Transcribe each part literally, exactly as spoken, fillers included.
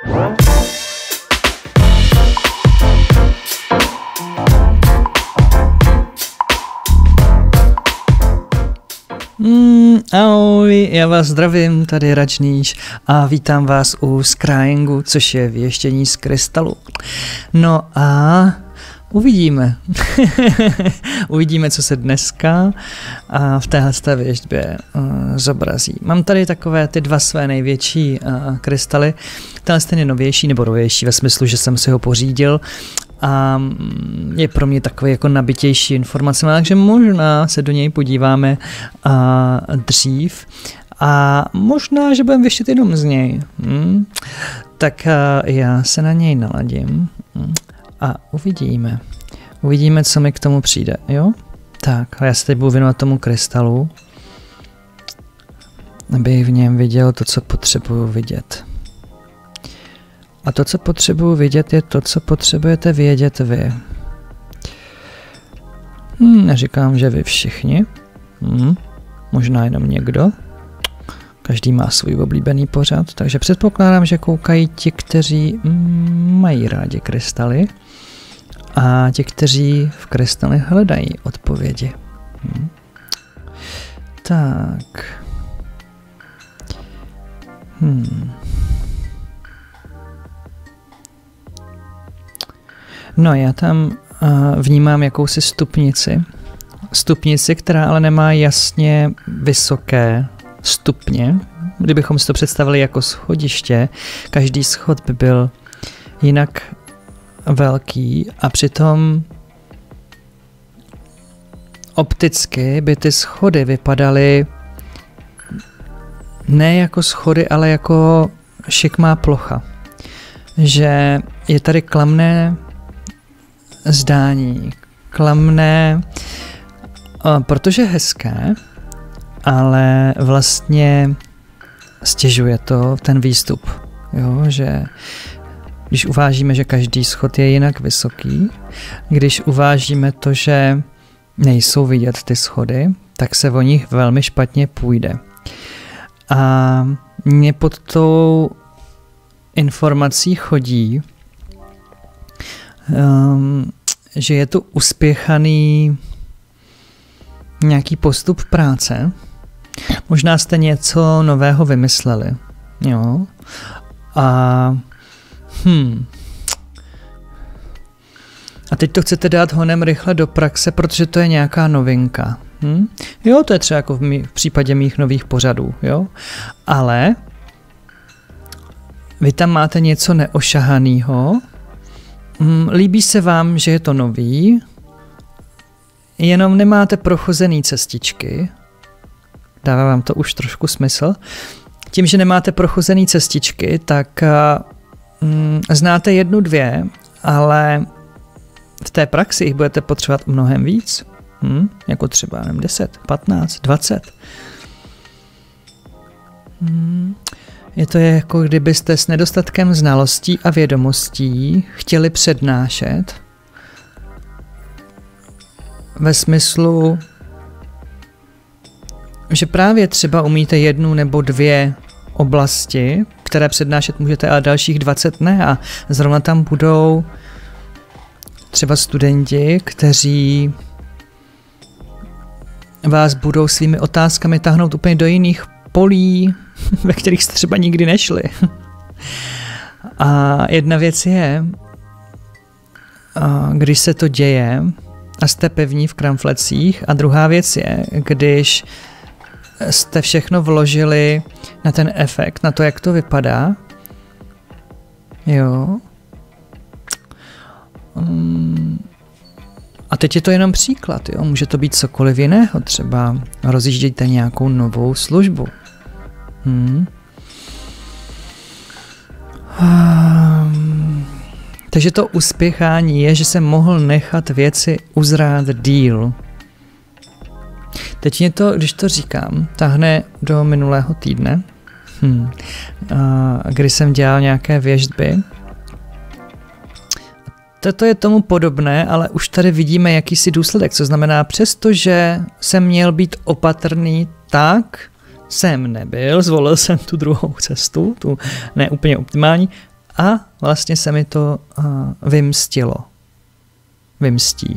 Mm, ahoj, já vás zdravím, tady je Račníš a vítám vás u Scryingu, což je věštění z krystalu. No a uvidíme. Uvidíme, co se dneska a v téhle věštbě uh, zobrazí. Mám tady takové ty dva své největší uh, krystaly. Tenhle ten je novější, nebo novější ve smyslu, že jsem si ho pořídil a je pro mě takový jako nabitější informace, takže možná se do něj podíváme a, dřív a možná, že budeme věštět jenom z něj. Hmm. Tak a, já se na něj naladím a uvidíme. Uvidíme, co mi k tomu přijde, jo? Tak, a já se teď budu věnovat tomu krystalu, aby v něm viděl to, co potřebuju vidět. A to, co potřebuji vidět, je to, co potřebujete vědět vy. Hmm, neříkám, že vy všichni. Hmm, možná jenom někdo. Každý má svůj oblíbený pořad, takže předpokládám, že koukají ti, kteří mm, mají rádi krystaly a ti, kteří v krystalech hledají odpovědi. Hmm. Tak. Hmm. No, já tam uh, vnímám jakousi stupnici. Stupnici, která ale nemá jasně vysoké stupně. Kdybychom si to představili jako schodiště, každý schod by byl jinak velký a přitom opticky by ty schody vypadaly ne jako schody, ale jako šikmá plocha. Že je tady klamné zdání, klamné, protože hezké, ale vlastně stěžuje to ten výstup, jo, že když uvážíme, že každý schod je jinak vysoký, když uvážíme to, že nejsou vidět ty schody, tak se o nich velmi špatně půjde. A mě pod tou informací chodí, Um, že je tu uspěchaný nějaký postup práce. Možná jste něco nového vymysleli. Jo. A hm. A teď to chcete dát honem rychle do praxe, protože to je nějaká novinka. Hm? Jo, to je třeba jako v, mý, v případě mých nových pořadů. Jo. Ale vy tam máte něco neošahanýho. Líbí se vám, že je to nový, jenom nemáte prochozený cestičky. Dává vám to už trošku smysl. Tím, že nemáte prochozený cestičky, tak mm, znáte jednu, dvě, ale v té praxi jich budete potřebovat mnohem víc. Hm? Jako třeba nevím, deset, patnáct, dvacet. Hm. Je to jako kdybyste s nedostatkem znalostí a vědomostí chtěli přednášet ve smyslu, že právě třeba umíte jednu nebo dvě oblasti, které přednášet můžete, ale dalších dvacet ne a zrovna tam budou třeba studenti, kteří vás budou svými otázkami tahnout úplně do jiných polí, ve kterých jste třeba nikdy nešli. A jedna věc je, když se to děje a jste pevní v kramflecích, a druhá věc je, když jste všechno vložili na ten efekt, na to, jak to vypadá. Jo. A teď je to jenom příklad, jo. Může to být cokoliv jiného, třeba rozjíždějte nějakou novou službu. Hmm. Um, takže to uspěchání je, že se mohl nechat věci uzrát díl. Teď mě to, když to říkám, tahne do minulého týdne, hmm. uh, kdy jsem dělal nějaké věštby. Toto je tomu podobné, ale už tady vidíme jakýsi důsledek, co znamená, přestože jsem měl být opatrný, tak jsem nebyl, zvolil jsem tu druhou cestu, tu neúplně optimální, a vlastně se mi to uh, vymstilo. Vymstí.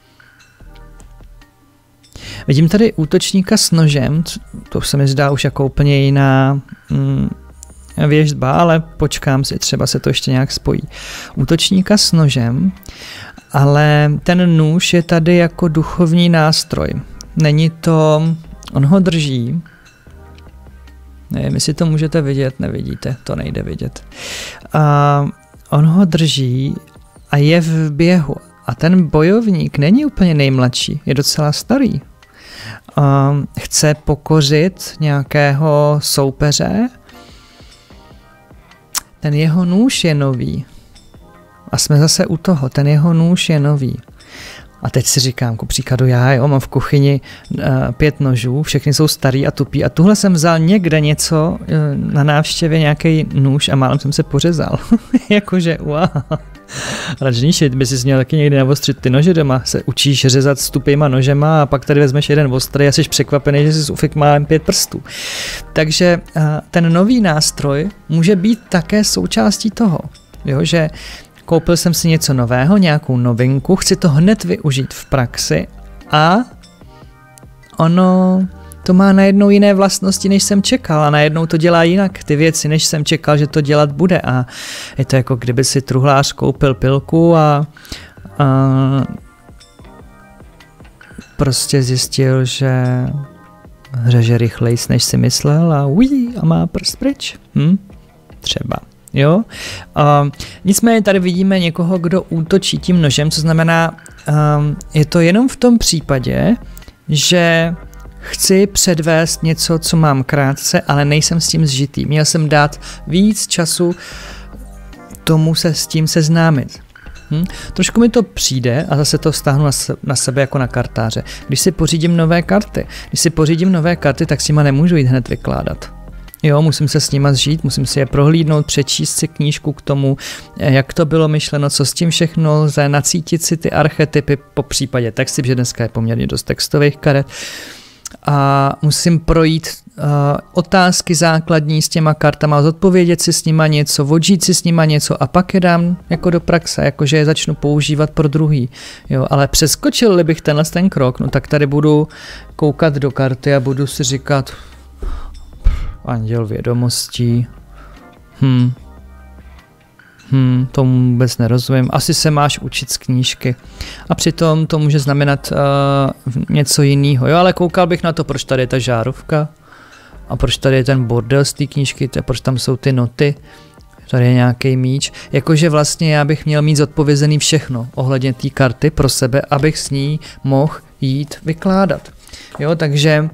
Vidím tady útočníka s nožem, to se mi zdá už jako úplně jiná mm, věštba, ale počkám si, třeba se to ještě nějak spojí. Útočníka s nožem, ale ten nůž je tady jako duchovní nástroj. Není to, on ho drží, nevím, jestli to můžete vidět, nevidíte, to nejde vidět. A on ho drží a je v běhu. A ten bojovník není úplně nejmladší, je docela starý. A chce pokořit nějakého soupeře. Ten jeho nůž je nový. A jsme zase u toho, ten jeho nůž je nový. A teď si říkám, ku příkladu já, jo, mám v kuchyni uh, pět nožů, všechny jsou starý a tupý a tuhle jsem vzal někde něco uh, na návštěvě, nějaký nůž a málem jsem se pořezal. Jakože, wow. Račníši, by si měl taky někdy navostřit ty nože doma, se učíš řezat s tupýma nožema a pak tady vezmeš jeden ostrý a jsi překvapený, že jsi ufik málem pět prstů. Takže uh, ten nový nástroj může být také součástí toho, jo, že koupil jsem si něco nového, nějakou novinku, chci to hned využít v praxi a ono to má najednou jiné vlastnosti, než jsem čekal a najednou to dělá jinak ty věci, než jsem čekal, že to dělat bude a je to jako kdyby si truhlář koupil pilku a, a prostě zjistil, že řeže rychlejc, než si myslel a ují, a má prst pryč. Hm? Třeba. Jo? Uh, nicméně tady vidíme někoho, kdo útočí tím nožem, co znamená, um, je to jenom v tom případě, že chci předvést něco, co mám krátce, ale nejsem s tím zžitý. Měl jsem dát víc času tomu se s tím seznámit. Hm? Trošku mi to přijde a zase to vztáhnu na, se, na sebe jako na kartáře. Když si pořídím nové karty, když si pořídím nové karty, tak si ma nemůžu jít hned vykládat. Jo, musím se s nima zžít, musím si je prohlídnout, přečíst si knížku k tomu, jak to bylo myšleno, co s tím všechno lze, nacítit si ty archetypy, po případě texty, protože dneska je poměrně dost textových karet. A musím projít uh, otázky základní s těma kartama, zodpovědět si s nima něco, odžít si s nima něco a pak je dám jako do praxe, jakože je začnu používat pro druhý. Jo, ale přeskočil bych tenhle ten krok, no tak tady budu koukat do karty a budu si říkat Anděl vědomostí. Hm. Hm, tomu vůbec nerozumím. Asi se máš učit z knížky. A přitom to může znamenat uh, něco jiného. Jo, ale koukal bych na to, proč tady je ta žárovka. A proč tady je ten bordel z té knížky, proč tam jsou ty noty. Tady je nějaký míč. Jakože vlastně já bych měl mít zodpovězený všechno ohledně té karty pro sebe, abych s ní mohl jít vykládat. Jo, takže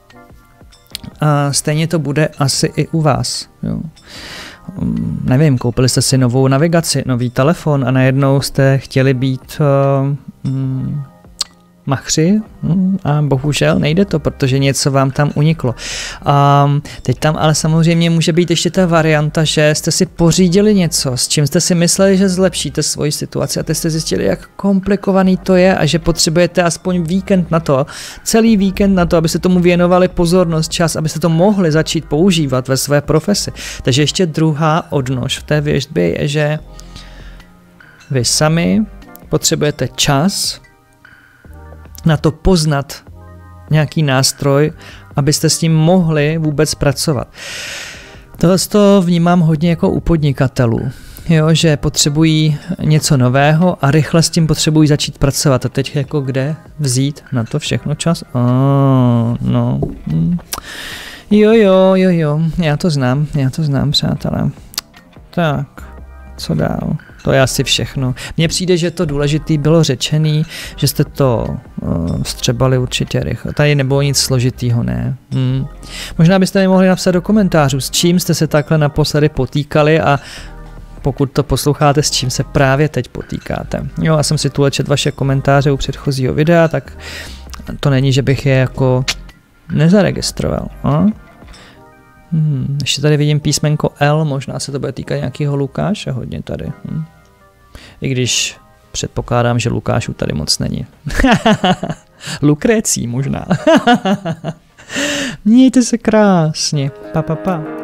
a stejně to bude asi i u vás. Jo. Nevím, koupili jste si novou navigaci, nový telefon a najednou jste chtěli být uh, mm, machři mm, a bohužel nejde to, protože něco vám tam uniklo. Um, teď tam ale samozřejmě může být ještě ta varianta, že jste si pořídili něco, s čím jste si mysleli, že zlepšíte svoji situaci a teď jste zjistili, jak komplikovaný to je a že potřebujete aspoň víkend na to, celý víkend na to, abyste tomu věnovali pozornost, čas, abyste to mohli začít používat ve své profesi. Takže ještě druhá odnož v té věštbě je, že vy sami potřebujete čas na to poznat nějaký nástroj, abyste s tím mohli vůbec pracovat. Tohle to vnímám hodně jako u podnikatelů, jo, že potřebují něco nového a rychle s tím potřebují začít pracovat. A teď jako kde vzít na to všechno čas? Oh, no. Jo, jo, jo, jo, já to znám, já to znám, přátelé. Tak, co dál? To je asi všechno. Mně přijde, že to důležitý bylo řečený, že jste to uh, vstřebali určitě rychle. Tady nebylo nic složitýho, ne? Hmm. Možná byste mi mohli napsat do komentářů, s čím jste se takhle naposledy potýkali a pokud to posloucháte, s čím se právě teď potýkáte. Jo, já jsem si tu četl vaše komentáře u předchozího videa, tak to není, že bych je jako nezaregistroval. A? Hmm, ještě tady vidím písmenko L, možná se to bude týkat nějakého Lukáše hodně tady. Hmm. I když předpokládám, že Lukášů tady moc není. Lukrécí možná. Mějte se krásně. Pa, pa, pa.